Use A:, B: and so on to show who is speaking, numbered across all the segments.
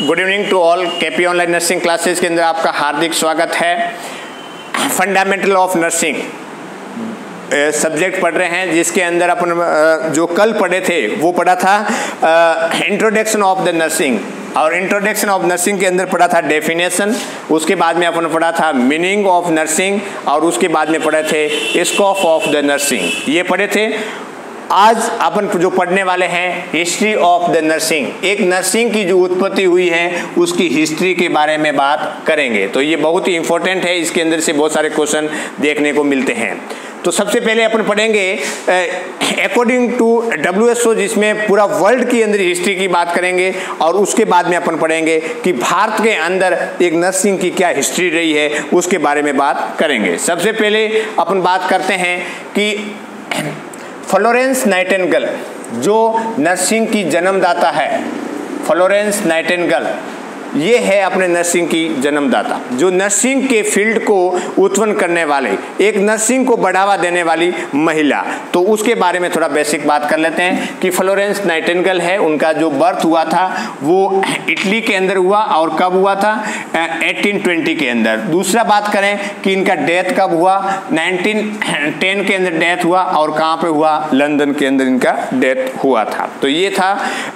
A: Good evening to all. KP online nursing classes के अंदर आपका हार्दिक स्वागत है। फंडामेंटल ऑफ नर्सिंग सब्जेक्ट पढ़ रहे हैं, जिसके अंदर अपन जो कल पढ़े थे वो पढ़ा था इंट्रोडक्शन ऑफ द नर्सिंग, और इंट्रोडक्शन ऑफ नर्सिंग के अंदर पढ़ा था डेफिनेशन, उसके बाद में अपन पढ़ा था मीनिंग ऑफ नर्सिंग, और उसके बाद में पढ़े थे स्कोप ऑफ द नर्सिंग, ये पढ़े थे। आज अपन जो पढ़ने वाले हैं हिस्ट्री ऑफ द नर्सिंग, एक नर्सिंग की जो उत्पत्ति हुई है उसकी हिस्ट्री के बारे में बात करेंगे। तो ये बहुत ही इंपॉर्टेंट है, इसके अंदर से बहुत सारे क्वेश्चन देखने को मिलते हैं। तो सबसे पहले अपन पढ़ेंगे अकॉर्डिंग टू WHO, जिसमें पूरा वर्ल्ड की अंदर हिस्ट्री की बात करेंगे, और उसके बाद में अपन पढ़ेंगे कि भारत के अंदर एक नर्सिंग की क्या हिस्ट्री रही है, उसके बारे में बात करेंगे। सबसे पहले अपन बात करते हैं कि फ्लोरेंस नाइटिंगेल जो नर्सिंग की जन्मदाता है, फ्लोरेंस नाइटिंगेल ये है अपने नर्सिंग की जन्मदाता, जो नर्सिंग के फील्ड को उत्पन्न करने वाले, एक नर्सिंग को बढ़ावा देने वाली महिला। तो उसके बारे में थोड़ा बेसिक बात कर लेते हैं कि फ्लोरेंस नाइटिंगेल है, उनका जो बर्थ हुआ था वो इटली के अंदर हुआ, और कब हुआ था 1820 के अंदर। दूसरा बात करें कि इनका डेथ कब हुआ, 1910 के अंदर डेथ हुआ, और कहाँ पे हुआ, लंदन के अंदर इनका डेथ हुआ था। तो ये था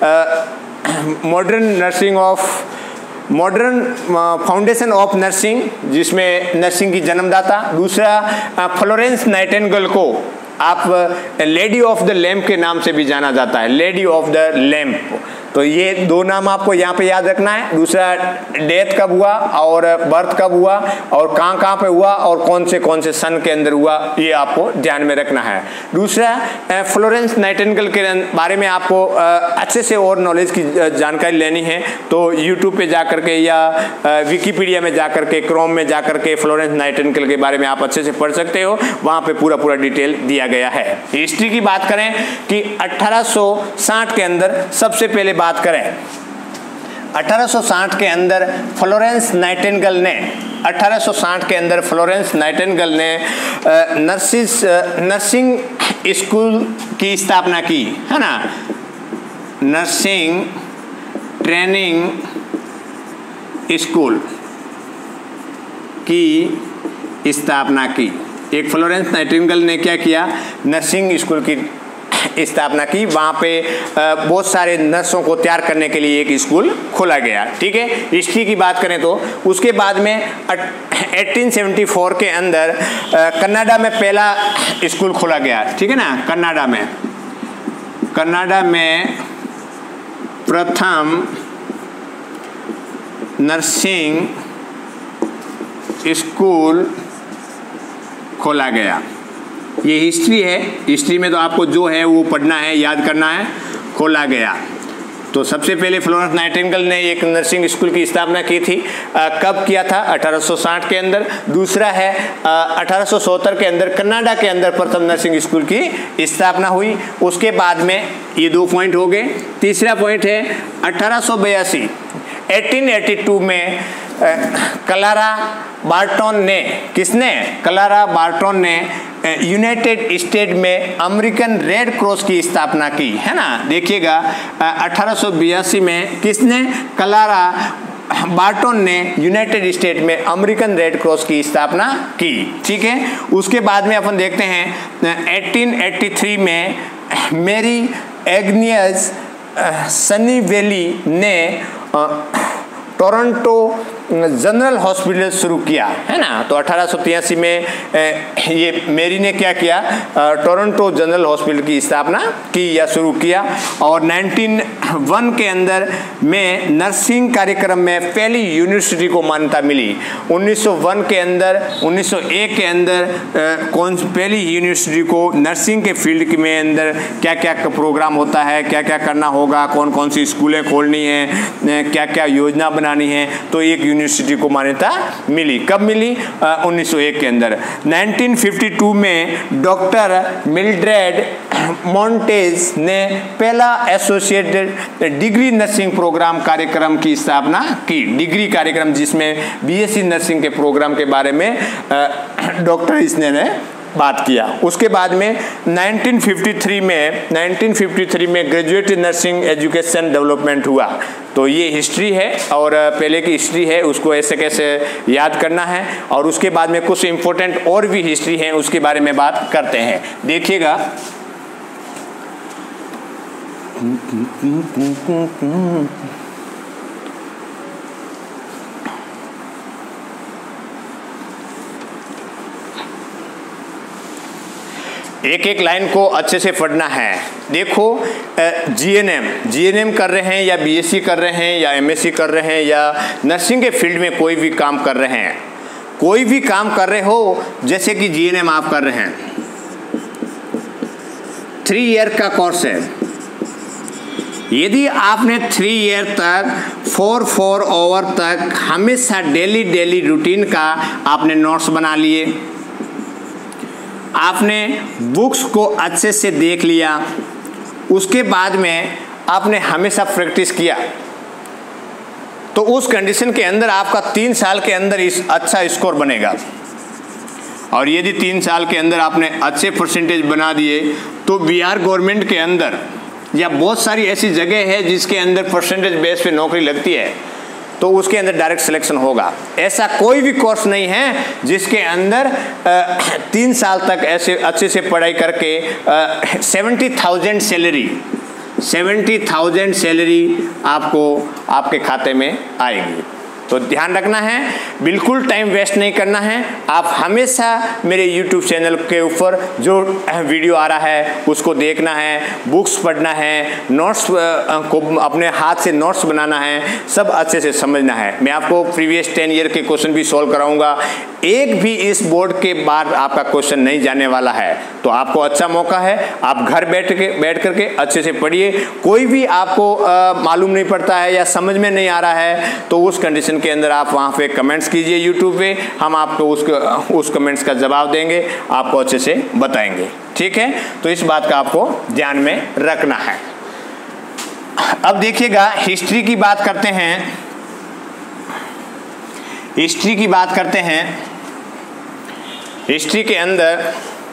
A: मॉडर्न फाउंडेशन ऑफ नर्सिंग, जिसमें नर्सिंग की जन्मदाता। दूसरा फ्लोरेंस नाइटिंगेल को आप लेडी ऑफ द लैम्प के नाम से भी जाना जाता है, लेडी ऑफ द लैम्प। तो ये दो नाम आपको यहाँ पे याद रखना है। दूसरा डेथ कब हुआ और बर्थ कब हुआ, और कहाँ पे हुआ, और कौन से सन के अंदर हुआ, ये आपको ध्यान में रखना है। दूसरा फ्लोरेंस नाइटिंगेल के बारे में आपको अच्छे से और नॉलेज की जानकारी लेनी है तो यूट्यूब पे जा करके या विकीपीडिया में जा करके, क्रोम में जा करके फ्लोरेंस नाइटिंगेल के बारे में आप अच्छे से पढ़ सकते हो, वहाँ पे पूरा डिटेल दिया गया है। हिस्ट्री की बात करें कि 1860 के अंदर सबसे पहले बात करें, 1860 के अंदर फ्लोरेंस नाइटिंगेल ने 1860 के अंदर फ्लोरेंस नाइटिंगेल ने नर्सिंग स्कूल की स्थापना की, है ना, नर्सिंग ट्रेनिंग स्कूल की स्थापना की। एक फ्लोरेंस नाइटिंगेल ने क्या किया, नर्सिंग स्कूल की स्थापना की। वहाँ पे बहुत सारे नर्सों को तैयार करने के लिए एक स्कूल खोला गया। ठीक है, हिस्ट्री की बात करें तो उसके बाद में 1874 के अंदर कनाडा में पहला स्कूल खोला गया। ठीक है ना, कनाडा में प्रथम नर्सिंग स्कूल खोला गया। ये हिस्ट्री है, हिस्ट्री में तो आपको जो है वो पढ़ना है, याद करना है। खोला गया तो सबसे पहले फ्लोरेंस नाइटिंगेल ने एक नर्सिंग स्कूल की स्थापना की थी। कब किया था, 1860 के अंदर। दूसरा है 1870 के अंदर कनाडा के अंदर प्रथम नर्सिंग स्कूल की स्थापना हुई। उसके बाद में ये 2 पॉइंट हो गए। तीसरा पॉइंट है 1882 में क्लारा बार्टन ने, किसने, क्लारा बार्टन ने यूनाइटेड स्टेट में अमेरिकन रेड क्रॉस की स्थापना की, है ना। देखिएगा 1882 में किसने, क्लारा बार्टन ने यूनाइटेड स्टेट में अमेरिकन रेड क्रॉस की स्थापना की। ठीक है, उसके बाद में अपन देखते हैं 1883 में मैरी एग्नियस सनीवेली ने टोरंटो जनरल हॉस्पिटल शुरू किया, है ना। तो 1883 में ये मेरी ने क्या किया, टोरंटो जनरल हॉस्पिटल की स्थापना की या शुरू किया। और 1901 के अंदर में नर्सिंग कार्यक्रम में पहली यूनिवर्सिटी को मान्यता मिली। 1901 के अंदर 1901 के अंदर पहली यूनिवर्सिटी को नर्सिंग के फील्ड में अंदर क्या क्या प्रोग्राम होता है, क्या क्या करना होगा, कौन सी स्कूलें खोलनी है, क्या क्या योजना बनानी है, तो एक यूनिवर्सिटी को मान्यता मिली। कब मिली, 1901 के अंदर। 1952 में डॉक्टर मिल्ड्रेड मॉन्टेज ने पहला एसोसिएटेड डिग्री नर्सिंग प्रोग्राम कार्यक्रम की स्थापना की। डिग्री कार्यक्रम जिसमें BSc नर्सिंग के प्रोग्राम के बारे में डॉक्टर इसने बात किया। उसके बाद में 1953 में ग्रेजुएट नर्सिंग एजुकेशन डेवलपमेंट हुआ। तो ये हिस्ट्री है और पहले की हिस्ट्री है, उसको ऐसे कैसे याद करना है। और उसके बाद में कुछ इम्पोर्टेंट और भी हिस्ट्री है, उसके बारे में बात करते हैं। देखिएगा, एक एक लाइन को अच्छे से पढ़ना है। देखो, जीएनएम कर रहे हैं या बीएससी कर रहे हैं या एमएससी कर रहे हैं या नर्सिंग के फील्ड में कोई भी काम कर रहे हैं, कोई भी काम कर रहे हो, जैसे कि जीएनएम आप कर रहे हैं, 3 ईयर का कोर्स है। यदि आपने 3 ईयर तक 4 आवर तक हमेशा डेली रूटीन का आपने नोट्स बना लिए, आपने बुक्स को अच्छे से देख लिया, उसके बाद में आपने हमेशा प्रैक्टिस किया, तो उस कंडीशन के अंदर आपका 3 साल के अंदर इस अच्छा स्कोर बनेगा। और यदि 3 साल के अंदर आपने अच्छे परसेंटेज बना दिए तो बिहार गवर्नमेंट के अंदर या बहुत सारी ऐसी जगह है जिसके अंदर परसेंटेज बेस पे नौकरी लगती है, तो उसके अंदर डायरेक्ट सिलेक्शन होगा। ऐसा कोई भी कोर्स नहीं है जिसके अंदर 3 साल तक ऐसे अच्छे से पढ़ाई करके 70,000 सैलरी आपको आपके खाते में आएगी। तो ध्यान रखना है, बिल्कुल टाइम वेस्ट नहीं करना है। आप हमेशा मेरे YouTube चैनल के ऊपर जो वीडियो आ रहा है उसको देखना है, बुक्स पढ़ना है, नोट्स को अपने हाथ से नोट्स बनाना है, सब अच्छे से समझना है। मैं आपको प्रीवियस 10 ईयर के क्वेश्चन भी सॉल्व कराऊंगा। एक भी इस बोर्ड के बाद आपका क्वेश्चन नहीं जाने वाला है, तो आपको अच्छा मौका है, आप घर बैठ करके अच्छे से पढ़िए। कोई भी आपको मालूम नहीं पड़ता है या समझ में नहीं आ रहा है, तो उस कंडीशन के अंदर आप वहां पे कमेंट्स कीजिए यूट्यूब पे, हम आपको उस कमेंट्स का जवाब देंगे, आपको अच्छे से बताएंगे। ठीक है, तो इस बात का आपको ध्यान में रखना है। अब देखिएगा, हिस्ट्री की बात करते हैं। हिस्ट्री के अंदर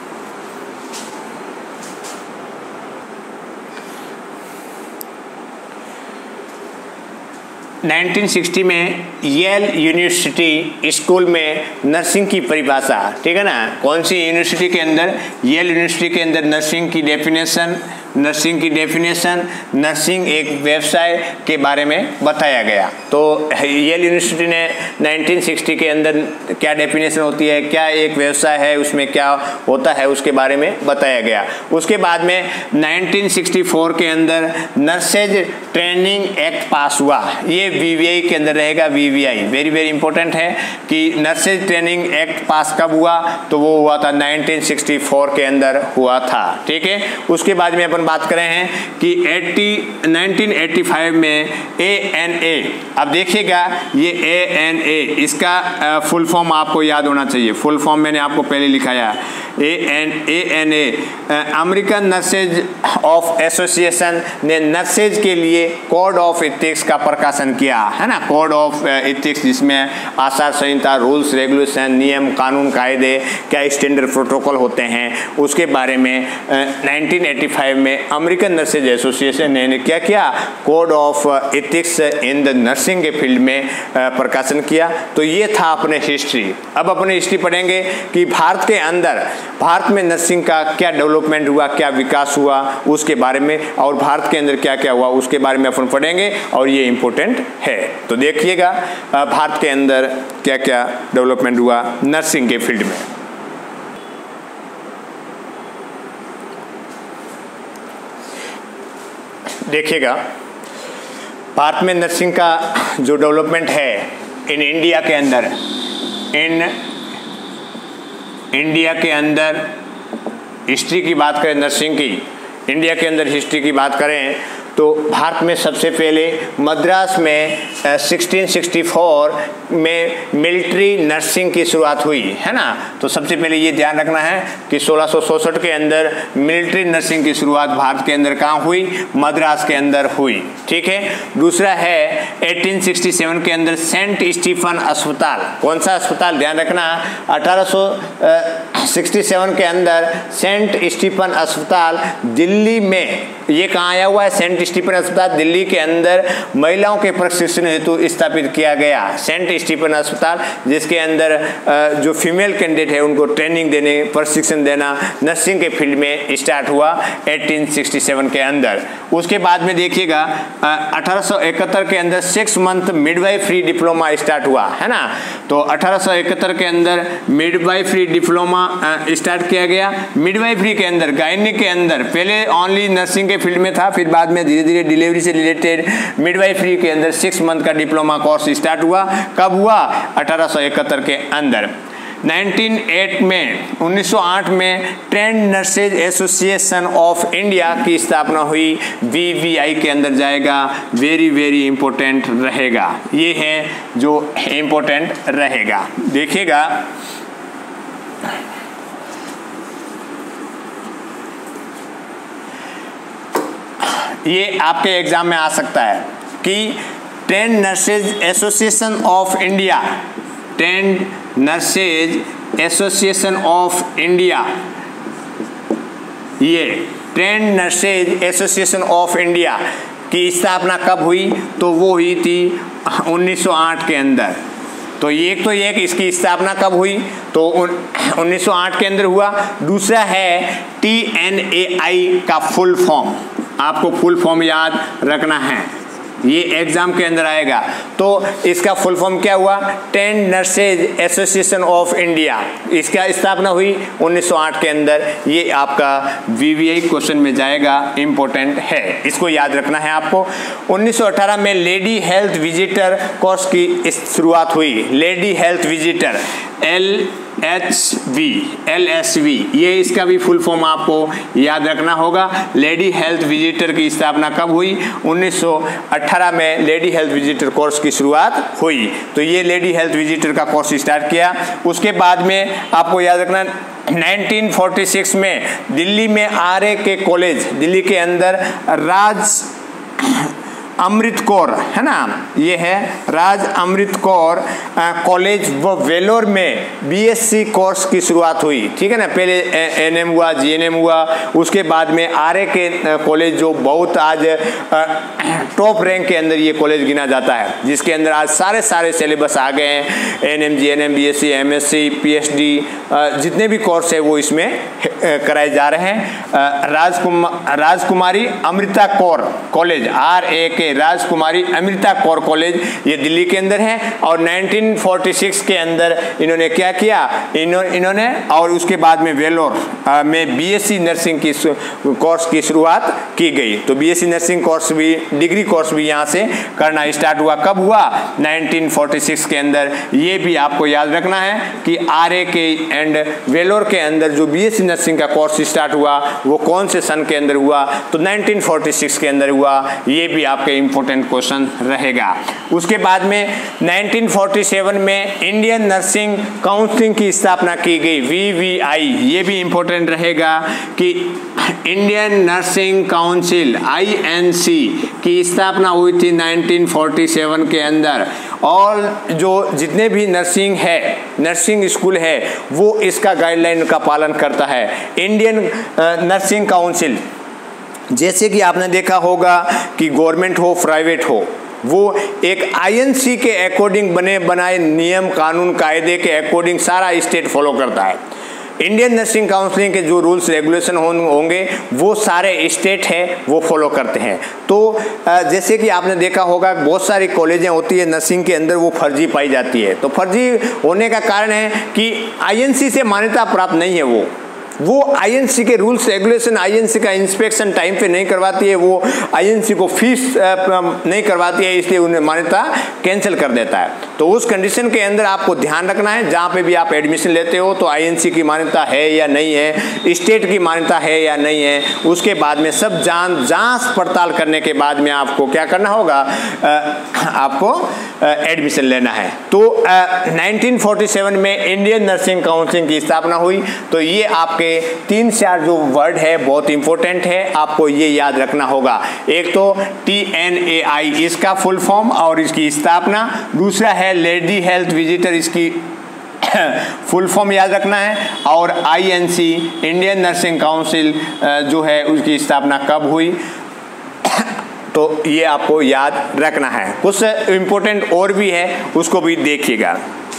A: नाइनटीन 1960 में येल यूनिवर्सिटी स्कूल में नर्सिंग की परिभाषा, ठीक है ना, कौन सी यूनिवर्सिटी के अंदर, येल यूनिवर्सिटी के अंदर नर्सिंग की डेफिनेशन, नर्सिंग एक व्यवसाय के बारे में बताया गया। तो येल यूनिवर्सिटी ने 1960 के अंदर क्या डेफिनेशन होती है, क्या एक व्यवसाय है, उसमें क्या होता है, उसके बारे में बताया गया। उसके बाद में 1964 के अंदर नर्सेज ट्रेनिंग एक्ट पास हुआ। ये वीवीआई के अंदर रहेगा। वीवीआई वेरी इंपॉर्टेंट है कि नर्सेज ट्रेनिंग एक्ट पास कब हुआ, तो वो हुआ था 1964 के अंदर हुआ था। ठीक है, उसके बाद में अपन बात कर रहे हैं कि 1985 में ANA, अब देखिएगा ये ANA, इसका फुल फॉर्म आपको याद होना चाहिए। फुल फॉर्म मैंने आपको पहले लिखाया, ANA American nurses of association ने नर्सेज के लिए कोड ऑफ एथिक्स का प्रकाशन किया है ना। कोड ऑफ एथिक्स जिसमें आचार संहिता, रूल्स रेगुलेशन, नियम कानून कायदे, क्या स्टैंडर्ड प्रोटोकॉल होते हैं, उसके बारे में 1985 में अमेरिकन नर्सेज एसोसिएशन ने क्या किया, code of ethics in the nursing के फील्ड में प्रकाशन किया। तो ये था अपने हिस्ट्री। अब अपने हिस्ट्री पढ़ेंगे कि भारत के अंदर, भारत में नर्सिंग का क्या डेवलपमेंट हुआ, क्या विकास हुआ, उसके बारे में, और भारत के अंदर क्या क्या हुआ उसके बारे में अपन पढ़ेंगे, और ये इम्पोर्टेंट है। तो देखिएगा भारत के अंदर क्या क्या डेवलपमेंट हुआ नर्सिंग के फील्ड में। देखिएगा भारत में नर्सिंग का जो डेवलपमेंट है इन इंडिया के अंदर, इंडिया के अंदर हिस्ट्री की बात करें, नर्सिंग की इंडिया के अंदर हिस्ट्री की बात करें तो भारत में सबसे पहले मद्रास में 1664 में मिलिट्री नर्सिंग की शुरुआत हुई है ना। तो सबसे पहले ये ध्यान रखना है कि 1666 के अंदर मिलिट्री नर्सिंग की शुरुआत भारत के अंदर कहाँ हुई, मद्रास के अंदर हुई, ठीक है। दूसरा है 1867 के अंदर सेंट स्टीफन अस्पताल, कौन सा अस्पताल ध्यान रखना, 1867 के अंदर सेंट स्टीफन अस्पताल दिल्ली में, ये कहाँ आया हुआ है, सेंट स्टीफन अस्पताल दिल्ली के अंदर महिलाओं के प्रशिक्षण हेतु स्थापित किया गया सेंट स्टीफन अस्पताल, जिसके अंदर जो फीमेल कैंडिडेट है उनको ट्रेनिंग देने, प्रशिक्षण देना नर्सिंग के फील्ड में स्टार्ट हुआ 1867 के अंदर। उसके बाद में देखिएगा 1871 के अंदर 6 मंथ मिडवाइफरी डिप्लोमा स्टार्ट हुआ है ना। तो 1871 के अंदर मिडवाइफरी डिप्लोमा स्टार्ट किया गया। मिडवाइफरी के अंदर, गायनिक के अंदर पहले ओनली नर्सिंग के फील्ड में था, फिर बाद में धीरे धीरे डिलीवरी से रिलेटेड मिडवाइफरी के अंदर 6 मंथ का डिप्लोमा कोर्स स्टार्ट हुआ। कब हुआ, 1871 के अंदर। 1908 में trained nurses association of India की स्थापना हुई, VVI के अंदर जाएगा, वेरी वेरी इंपॉर्टेंट रहेगा, ये है जो इंपॉर्टेंट रहेगा। देखिएगा ये आपके एग्जाम में आ सकता है कि trained nurses association of India, trained nurses association of India, ये trained nurses association of India की स्थापना कब हुई, तो वो हुई थी 1908 के अंदर। तो एक इसकी स्थापना कब हुई, तो 1908 के अंदर हुआ। दूसरा है TNAI का फुल फॉर्म, आपको फुल फॉर्म याद रखना है, ये एग्जाम के अंदर आएगा। तो इसका फुल फॉर्म क्या हुआ, trained nurses association of India, इसका स्थापना हुई 1908 के अंदर। ये आपका VVI क्वेश्चन में जाएगा, इंपॉर्टेंट है, इसको याद रखना है आपको। 1918 में लेडी हेल्थ विजिटर कोर्स की शुरुआत हुई, लेडी हेल्थ विजिटर LSV, ये इसका भी फुल फॉर्म आपको याद रखना होगा। लेडी हेल्थ विजिटर की स्थापना कब हुई, 1918 में लेडी हेल्थ विजिटर कोर्स की शुरुआत हुई। तो ये लेडी हेल्थ विजिटर का कोर्स स्टार्ट किया। उसके बाद में आपको याद रखना 1946 में दिल्ली में RA के कॉलेज, दिल्ली के अंदर राज अमृत कौर है ना, ये है राज अमृत कौर कॉलेज व वेलोर में BSc कोर्स की शुरुआत हुई, ठीक है ना। पहले NM हुआ, GNM हुआ, उसके बाद में RA के कॉलेज जो बहुत आज टॉप रैंक के अंदर ये कॉलेज गिना जाता है, जिसके अंदर आज सारे सिलेबस आ गए हैं, NM GNM BSc MSc PhD जितने भी कोर्स है वो इसमें कराए जा रहे हैं। राजकुमारी अमृता कौर कॉलेज, RA के राजकुमारी अमृता कौर कॉलेज, ये दिल्ली के अंदर है। और 1946 के अंदर इन्होंने क्या किया, इन्होंने और उसके बाद में वेलोर में BSc नर्सिंग की कोर्स की शुरुआत की गई। तो BSc नर्सिंग कोर्स भी, डिग्री कोर्स भी यहाँ से करना स्टार्ट हुआ। कब हुआ, 1946 के अंदर। ये भी आपको याद रखना है कि RA के एंड वेलोर के अंदर जो BSc नर्सिंग का कोर्स स्टार्ट हुआ वो कौन से सन के अंदर हुआ, तो 1946 के अंदर हुआ। ये भी आपके इंपॉर्टेंट क्वेश्चन रहेगा। उसके बाद में 1947 में इंडियन नर्सिंग काउंसिल की स्थापना की गई, VVI, ये भी इंपॉर्टेंट रहेगा कि इंडियन नर्सिंग काउंसिल INC की स्थापना हुई थी 1947 के अंदर। और जो जितने भी नर्सिंग स्कूल है वो इसका गाइडलाइन का पालन करता है। इंडियन नर्सिंग काउंसिल, जैसे कि आपने देखा होगा कि गवर्नमेंट हो प्राइवेट हो, वो एक INC के अकॉर्डिंग बनाए नियम कानून कायदे के अकॉर्डिंग सारा स्टेट फॉलो करता है। इंडियन नर्सिंग काउंसिल के जो रूल्स रेगुलेशन होंगे वो सारे स्टेट हैं वो फॉलो करते हैं। तो जैसे कि आपने देखा होगा बहुत सारी कॉलेजें होती है नर्सिंग के अंदर, वो फर्जी पाई जाती है। तो फर्जी होने का कारण है कि INC से मान्यता प्राप्त नहीं है वो, वो आईएनसी के रूल्स रेगुलेशन, आईएनसी का इंस्पेक्शन टाइम पे नहीं करवाती है, वो आईएनसी को फीस नहीं करवाती है, इसलिए उन्हें मान्यता कैंसिल कर देता है। तो उस कंडीशन के अंदर आपको ध्यान रखना है, जहाँ पे भी आप एडमिशन लेते हो तो आईएनसी की मान्यता है या नहीं है, स्टेट की मान्यता है या नहीं है, उसके बाद में सब जांच पड़ताल करने के बाद में आपको क्या करना होगा, आपको एडमिशन लेना है। तो 1947 में इंडियन नर्सिंग काउंसिल की स्थापना हुई। तो ये आपके 3-4 जो वर्ड है बहुत इंपॉर्टेंट है, आपको ये याद रखना होगा। एक तो TNAI इसका फुल फॉर्म और इसकी स्थापना, दूसरा है लेडी हेल्थ विजिटर, इसकी फुल फॉर्म याद रखना है, और INC इंडियन नर्सिंग काउंसिल जो है उसकी स्थापना कब हुई, तो ये आपको याद रखना है। कुछ इंपॉर्टेंट और भी है, उसको भी देखिएगा।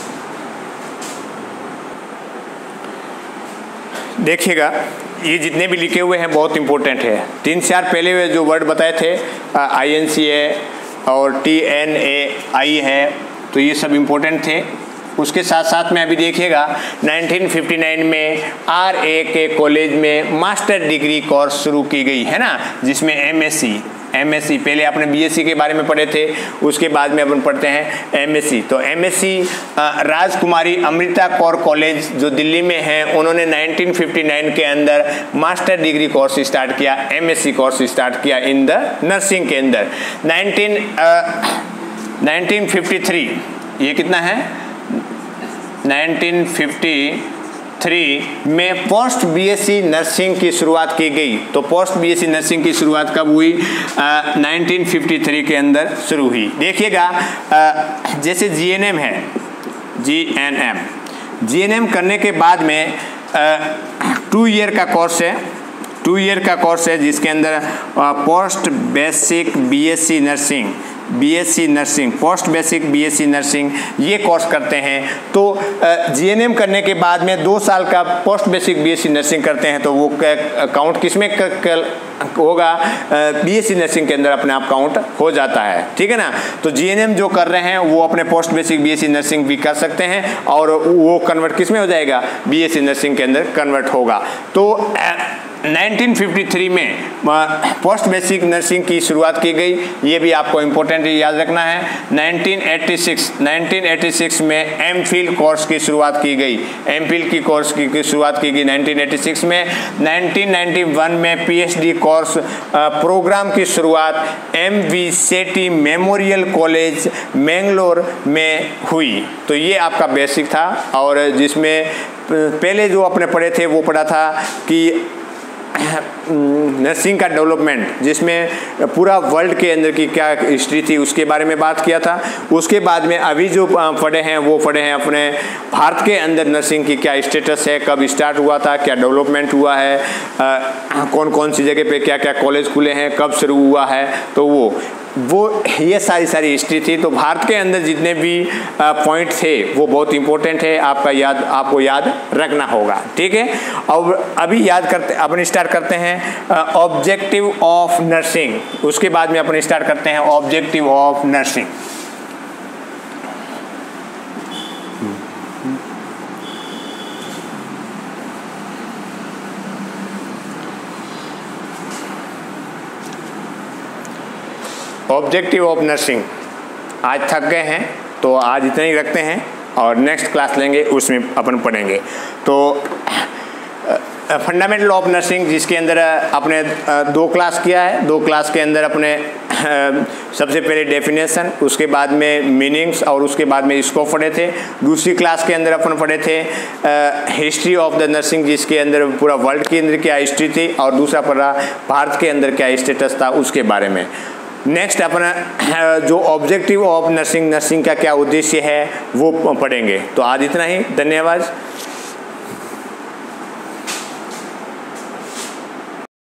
A: देखिएगा ये जितने भी लिखे हुए हैं बहुत इंपॉर्टेंट है। 3-4 पहले जो वर्ड बताए थे, INC है और TNAI है, तो ये सब इंपॉर्टेंट थे। उसके साथ साथ में अभी देखिएगा 1959 में RA के कॉलेज में मास्टर डिग्री कोर्स शुरू की गई है ना, जिसमें MSc पहले आपने BSc के बारे में पढ़े थे, उसके बाद में अपन पढ़ते हैं MSc। तो MSc राजकुमारी अमृता कौर कॉलेज जो दिल्ली में है, उन्होंने 1959 के अंदर मास्टर डिग्री कोर्स स्टार्ट किया, MSc कोर्स स्टार्ट किया इन द नर्सिंग के अंदर। 1953 ये कितना है, 1953 में पोस्ट BSc नर्सिंग की शुरुआत की गई। तो पोस्ट BSc नर्सिंग की शुरुआत कब हुई, 1953 के अंदर शुरू हुई। देखिएगा जैसे GNM है, GNM करने के बाद में 2 ईयर का कोर्स है, 2 ईयर का कोर्स है, जिसके अंदर post basic BSc nursing, post basic BSc nursing ये कोर्स करते हैं। तो GNM करने के बाद में 2 साल का पोस्ट बेसिक BSc नर्सिंग करते हैं, तो वो काउंट किसमें होगा, BSc नर्सिंग के अंदर अपने आप काउंट हो जाता है, ठीक है ना। तो GNM जो कर रहे हैं वो अपने पोस्ट बेसिक BSc नर्सिंग भी कर सकते हैं, और वो कन्वर्ट किसमें हो जाएगा, BSc नर्सिंग के अंदर कन्वर्ट होगा। तो 1953 में पोस्ट बेसिक नर्सिंग की शुरुआत की गई, ये भी आपको इम्पोर्टेंट याद रखना है। 1986 में MPhil कोर्स की शुरुआत की गई, MPhil की कोर्स की शुरुआत की गई 1986 में। 1991 में PhD कोर्स प्रोग्राम की शुरुआत MV Sethi memorial college Mangalore में हुई। तो ये आपका बेसिक था, और जिसमें पहले जो अपने पढ़े थे वो पढ़ा था कि नर्सिंग का डेवलपमेंट, जिसमें पूरा वर्ल्ड के अंदर की क्या हिस्ट्री थी उसके बारे में बात किया था। उसके बाद में अभी जो पढ़े हैं वो पढ़े हैं अपने भारत के अंदर नर्सिंग की क्या स्टेटस है, कब स्टार्ट हुआ था, क्या डेवलपमेंट हुआ है, कौन कौन सी जगह पे क्या क्या कॉलेज खुले हैं, कब शुरू हुआ है, तो वो ये सारी हिस्ट्री थी। तो भारत के अंदर जितने भी पॉइंट थे वो बहुत इंपॉर्टेंट है, आपको याद रखना होगा, ठीक है। और अभी अपन स्टार्ट करते हैं ऑब्जेक्टिव ऑफ नर्सिंग, उसके बाद में अपन स्टार्ट करते हैं objective of nursing. Objective of nursing, आज थक गए हैं तो आज इतना ही रखते हैं, और नेक्स्ट क्लास लेंगे उसमें अपन पढ़ेंगे। तो फंडामेंटल ऑफ नर्सिंग, जिसके अंदर अपने 2 क्लास किया है। 2 क्लास के अंदर अपने सबसे पहले डेफिनेशन, उसके बाद में मीनिंग्स, और उसके बाद में स्कोप पढ़े थे। दूसरी क्लास के अंदर अपन पढ़े थे हिस्ट्री ऑफ द नर्सिंग, जिसके अंदर पूरा वर्ल्ड के अंदर क्या हिस्ट्री थी, और दूसरा पढ़ा भारत के अंदर क्या स्टेटस था उसके बारे में। नेक्स्ट अपना जो ऑब्जेक्टिव ऑफ नर्सिंग का क्या उद्देश्य है वो पढ़ेंगे। तो आज इतना ही, धन्यवाद।